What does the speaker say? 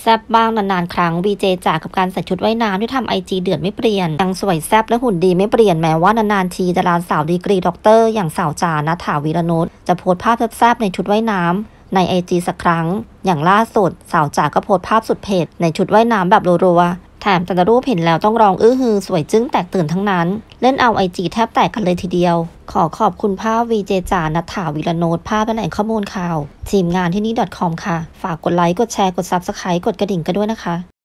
แซ่บบ้างนานๆครั้งวีเจจ๋ากับการใส่ชุดว่ายน้ำที่ทำไอจีเดือดไม่เปลี่ยนยังสวยแซ่บและหุ่นดีไม่เปลี่ยนแม้ว่านานๆทีดาราสาวดีกรีด็อกเตอร์อย่างสาวจ๋าณฐาวีรนุชจะโพสต์ภาพแซ่บๆในชุดว่ายน้ำในไอจีสักครั้งอย่างล่าสุดสาวจ๋าก็โพสต์ภาพสุดเผ็ดในชุดว่ายน้ำแบบรัวๆแถมแต่ละรูปเห็นแล้วต้องร้องอื้อฮือสวยจึ้งแตกตื่นทั้งนั้นเล่นเอาไอจีแทบแตกกันเลยทีเดียวขอขอบคุณภาพวีเจจ๋าณฐาวีรนุชภาพและแหล่งข้อมูลข่าวทีมงานที่นี่ .com ค่ะฝากกดไลค์กดแชร์กด Subscribe กดกระดิ่งกันด้วยนะคะ